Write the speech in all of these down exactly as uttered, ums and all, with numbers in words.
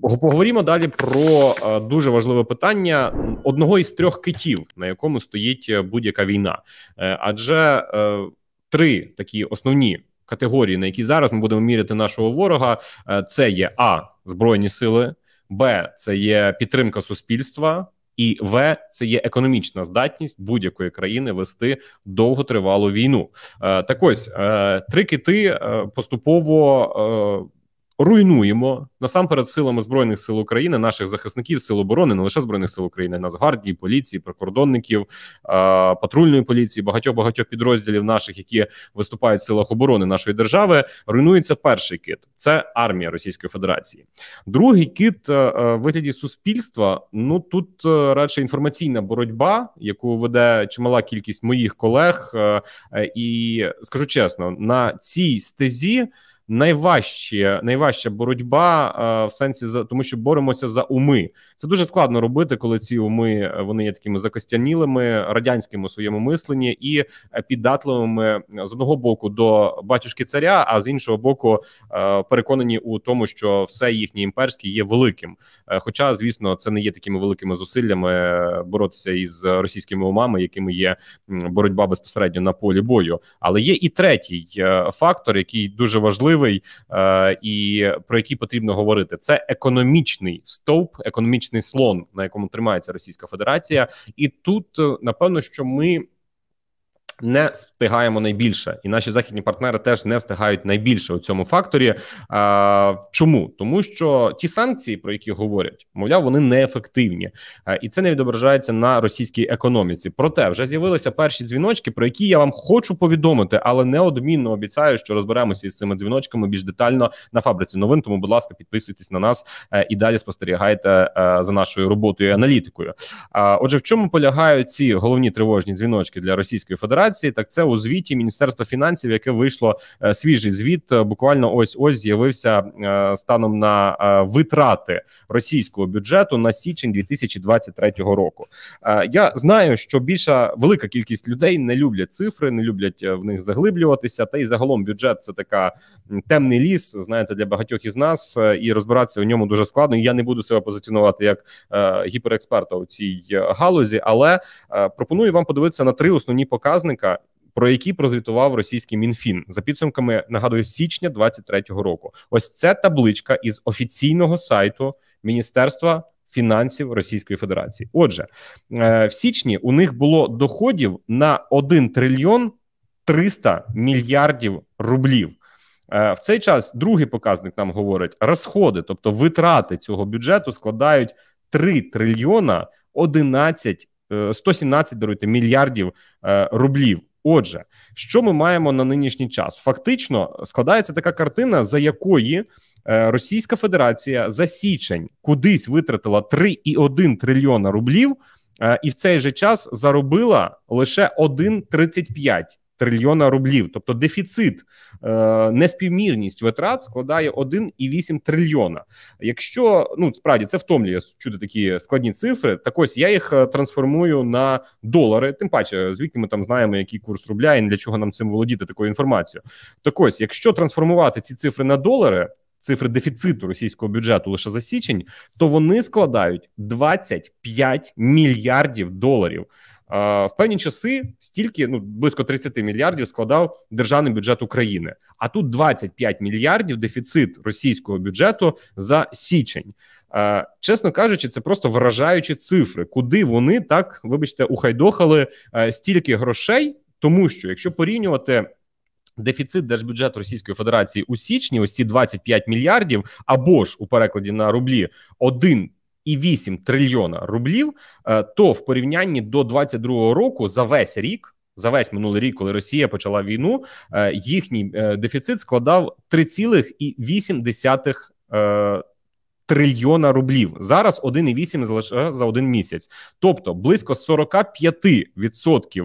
Поговоримо далі про е, дуже важливе питання одного із трьох китів, на якому стоїть будь-яка війна. Е, адже е, три такі основні категорії, на які зараз ми будемо міряти нашого ворога, е, це є А – збройні сили, Б – це є підтримка суспільства, і В – це є економічна здатність будь-якої країни вести довготривалу війну. Е, так ось, е, три кити е, поступово е, руйнуємо насамперед силами Збройних сил України, наших захисників, сил оборони, не лише Збройних сил України, Нацгвардії, поліції, прикордонників, патрульної поліції, багатьох-багатьох підрозділів наших, які виступають в силах оборони нашої держави. Руйнується перший кит – це армія Російської Федерації. Другий кит в вигляді суспільства, ну тут радше інформаційна боротьба, яку веде чимала кількість моїх колег, і скажу чесно, на цій стезі Найважче, найважча боротьба а, в сенсі, за тому що боремося за уми. Це дуже складно робити, коли ці уми, вони є такими закостянілими, радянськими у своєму мисленні і піддатливими з одного боку до батюшки царя, а з іншого боку а, переконані у тому, що все їхнє імперське є великим. А, хоча, звісно, це не є такими великими зусиллями боротися із російськими умами, якими є боротьба безпосередньо на полі бою. Але є і третій а, фактор, який дуже важливий, Е, і про який потрібно говорити. Це економічний стовп, економічний слон, на якому тримається Російська Федерація. І тут, напевно, що ми не встигаємо найбільше, і наші західні партнери теж не встигають найбільше у цьому факторі. А, чому? Тому що ті санкції, про які говорять, мовляв, вони неефективні. А, і це не відображається на російській економіці. Проте вже з'явилися перші дзвіночки, про які я вам хочу повідомити, але неодмінно обіцяю, що розберемося із цими дзвіночками більш детально на фабриці новин. Тому, будь ласка, підписуйтесь на нас а, і далі спостерігайте а, за нашою роботою і аналітикою. А, отже, в чому полягають ці головні тривожні дзвіночки для Російської Федерації? Так це у звіті Міністерства фінансів, яке вийшло е, свіжий звіт, е, буквально ось-ось з'явився е, станом на е, витрати російського бюджету на січень дві тисячі двадцять третього року. Е, я знаю, що більша, велика кількість людей не люблять цифри, не люблять в них заглиблюватися, та й загалом бюджет – це така темний ліс, знаєте, для багатьох із нас, е, і розбиратися у ньому дуже складно. Я не буду себе позиціонувати як е, гіперексперта у цій галузі, але е, пропоную вам подивитися на три основні показники, про які прозвітував російський Мінфін за підсумками, нагадую, січня двадцять третього року. Ось це табличка із офіційного сайту Міністерства фінансів Російської Федерації. Отже, в січні у них було доходів на один трильйон триста мільярдів рублів. В цей час другий показник нам говорить, розходи, тобто витрати цього бюджету складають три трильйона одинадцять сто сімнадцять, даруйте, мільярдів е, рублів. Отже, що ми маємо на нинішній час? Фактично складається така картина, за якої е, Російська Федерація за січень кудись витратила три цілих один трильйона рублів е, і в цей же час заробила лише один цілих тридцять п'ять трильйона рублів. Тобто дефіцит, е, неспівмірність витрат складає один цілих вісім трильйона. Якщо, ну, справді, це втомлює чути такі складні цифри, так ось я їх трансформую на долари, тим паче, звідки ми там знаємо, який курс рубля і для чого нам цим володіти такою інформацією. Так ось, якщо трансформувати ці цифри на долари, цифри дефіциту російського бюджету лише за січень, то вони складають двадцять п'ять мільярдів доларів. В певні часи стільки, ну, близько тридцять мільярдів складав державний бюджет України. А тут двадцять п'ять мільярдів дефіцит російського бюджету за січень. Чесно кажучи, це просто вражаючі цифри. Куди вони так, вибачте, ухайдохали стільки грошей? Тому що, якщо порівнювати дефіцит держбюджету Російської Федерації у січні, ось ці двадцять п'ять мільярдів, або ж у перекладі на рублі один і вісім трильйона рублів, то в порівнянні до двадцять другого року за весь рік, за весь минулий рік, коли Росія почала війну, їхній дефіцит складав три цілих вісім десятих трильйона рублів. Зараз один цілих вісім лише за один місяць. Тобто близько сорок п'ять відсотків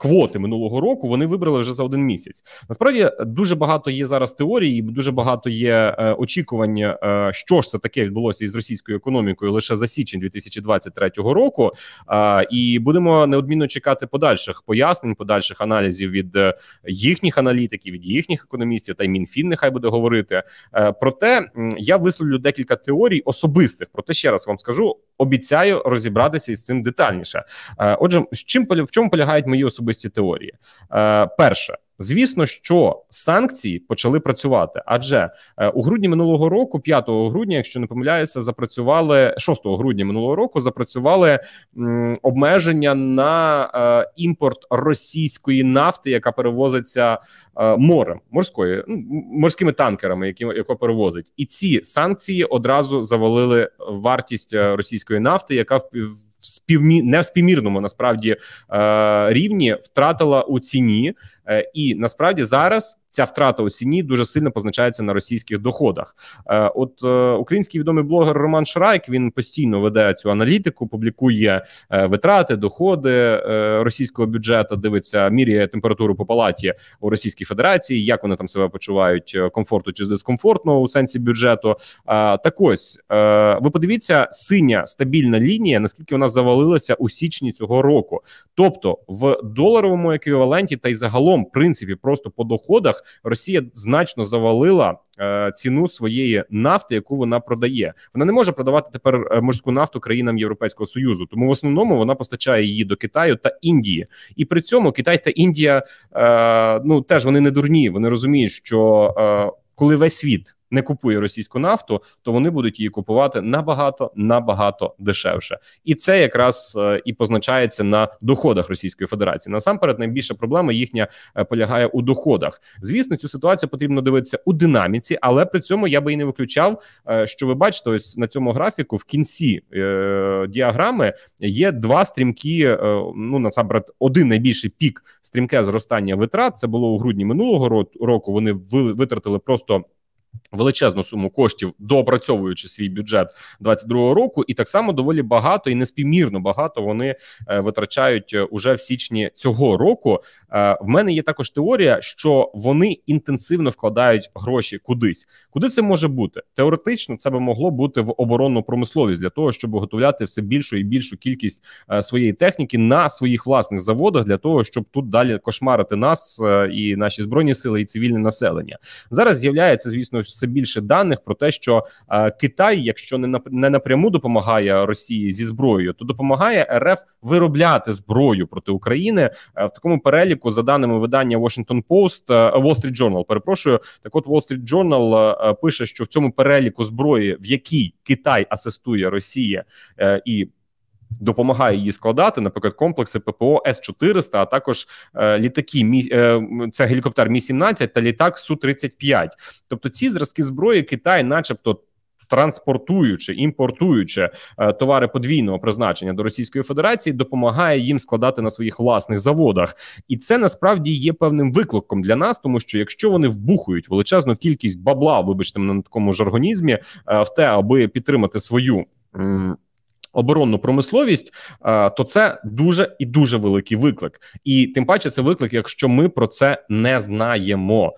квоти минулого року вони вибрали вже за один місяць. Насправді дуже багато є зараз теорій, і дуже багато є е, очікувань, е, що ж це таке відбулося із російською економікою лише за січень дві тисячі двадцять третього року. Е, і будемо неодмінно чекати подальших пояснень, подальших аналізів від е, їхніх аналітиків, від їхніх економістів, та й Мінфін нехай буде говорити. Е, проте я висловлю декілька теорій особистих. Проте ще раз вам скажу, обіцяю розібратися із цим детальніше. Е, отже, з чим в чому полягають мої особисті теорії? Е, перше. Звісно, що санкції почали працювати, адже е, у грудні минулого року, п'ятого грудня, якщо не помиляюся, запрацювали шостого грудня минулого року, запрацювали м, обмеження на е, імпорт російської нафти, яка перевозиться е, морем, морською, ну, морськими танкерами, які яко перевозить. І ці санкції одразу завалили вартість російської нафти, яка в в співмі... не в співмірному насправді е... рівні втратила у ціні, е... і насправді зараз ця втрата у ціні дуже сильно позначається на російських доходах. Е... От е... український відомий блогер Роман Шрайк, він постійно веде цю аналітику, публікує е... витрати, доходи е... російського бюджету, дивиться, міряє температуру по палаті у Російській Федерації, як вони там себе почувають, комфортно чи дискомфортно у сенсі бюджету. Е... Так ось, е... ви подивіться, синя стабільна лінія, наскільки вона завалилася у січні цього року. Тобто в доларовому еквіваленті та й загалом, в принципі, просто по доходах Росія значно завалила е, ціну своєї нафти, яку вона продає. Вона не може продавати тепер морську нафту країнам Європейського Союзу, тому в основному вона постачає її до Китаю та Індії. І при цьому Китай та Індія, е, ну теж вони не дурні, вони розуміють, що е, коли весь світ не купує російську нафту, то вони будуть її купувати набагато, набагато дешевше. І це якраз е, і позначається на доходах Російської Федерації. Насамперед, найбільша проблема їхня е, полягає у доходах. Звісно, цю ситуацію потрібно дивитися у динаміці, але при цьому я би і не виключав, е, що ви бачите, ось на цьому графіку в кінці е, діаграми є два стрімкі, е, ну, насамперед, один найбільший пік стрімке зростання витрат. Це було у грудні минулого року. Вони витратили просто величезну суму коштів, доопрацьовуючи свій бюджет двадцять другого року, і так само доволі багато і неспівмірно багато вони е, витрачають уже в січні цього року. Е, в мене є також теорія, що вони інтенсивно вкладають гроші кудись. Куди це може бути? Теоретично це би могло бути в оборонну промисловість для того, щоб виготовляти все більшу і більшу кількість е, своєї техніки на своїх власних заводах, для того, щоб тут далі кошмарити нас е, і наші збройні сили, і цивільне населення. Зараз з'являється, звісно, все більше даних про те, що е, Китай, якщо не, на, не напряму допомагає Росії зі зброєю, то допомагає РФ виробляти зброю проти України. Е, в такому переліку, за даними видання Washington Post, е, Wall Street Journal, перепрошую, так от Wall Street Journal е, пише, що в цьому переліку зброї, в якій Китай асистує Росії е, і допомагає її складати, наприклад, комплекси ППО С чотириста, а також е, літаки, мі, е, це гелікоптер Мі сімнадцять та літак Су тридцять п'ять. Тобто ці зразки зброї Китай начебто транспортуючи, імпортуючи е, товари подвійного призначення до Російської Федерації, допомагає їм складати на своїх власних заводах. І це насправді є певним викликом для нас, тому що якщо вони вбухують величезну кількість бабла, вибачте мене на такому жаргонізмі, е, в те, аби підтримати свою м- оборонну промисловість, то це дуже і дуже великий виклик. І тим паче це виклик, якщо ми про це не знаємо.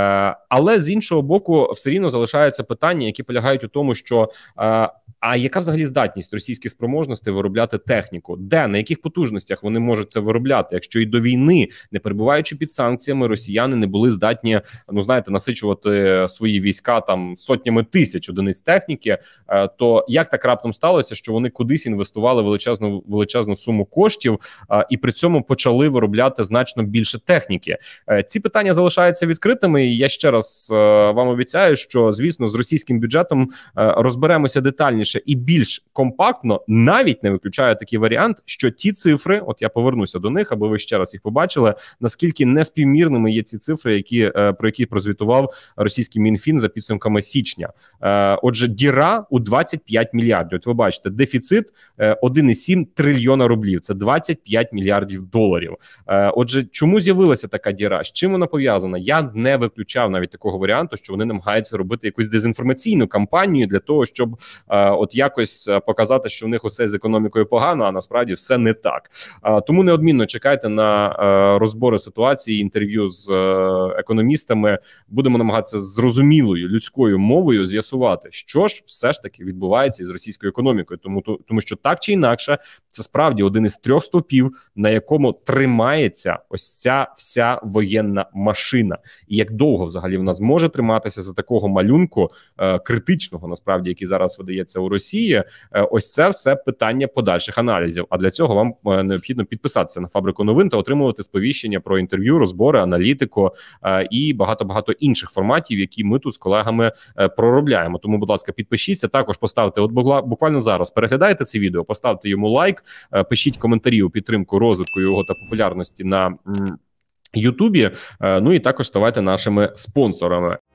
Але з іншого боку, все рівно залишаються питання, які полягають у тому, що а яка взагалі здатність російських спроможностей виробляти техніку? Де, на яких потужностях вони можуть це виробляти? Якщо і до війни, не перебуваючи під санкціями, росіяни не були здатні, ну знаєте, насичувати свої війська там сотнями тисяч одиниць техніки, то як так раптом сталося, що вони кудись інвестували величезну величезну суму коштів а, і при цьому почали виробляти значно більше техніки? Е, ці питання залишаються відкритими, і я ще раз е, вам обіцяю, що, звісно, з російським бюджетом е, розберемося детальніше і більш компактно, навіть не виключаю такий варіант, що ті цифри, от я повернуся до них, аби ви ще раз їх побачили, наскільки неспівмірними є ці цифри, які, е, про які прозвітував російський Мінфін за підсумками січня. Е, отже, діра у двадцять п'ять мільярдів. От ви бачите, дефіцит один цілих сім трильйона рублів. Це двадцять п'ять мільярдів доларів. Отже, чому з'явилася така діра? З чим вона пов'язана? Я не виключав навіть такого варіанту, що вони намагаються робити якусь дезінформаційну кампанію для того, щоб от якось показати, що в них усе з економікою погано, а насправді все не так. Тому неодмінно чекайте на розбори ситуації, інтерв'ю з економістами. Будемо намагатися зрозумілою людською мовою з'ясувати, що ж все ж таки відбувається із російською економікою. Тому, тому що так чи інакше, це справді один із трьох стовпів, на якому тримається ось ця вся воєнна машина. І як довго взагалі вона зможе триматися за такого малюнку е, критичного, насправді, який зараз видається у Росії, е, ось це все питання подальших аналізів. А для цього вам е, необхідно підписатися на Фабрику новин та отримувати сповіщення про інтерв'ю, розбори, аналітику е, і багато-багато інших форматів, які ми тут з колегами е, проробляємо. Тому, будь ласка, підпишіться, також поставте, от буквально зараз переглядайте це відео, поставте йому лайк, е, пишіть коментарі у підтримку розвитку його та популярності на Ютубі, ну і також ставайте нашими спонсорами.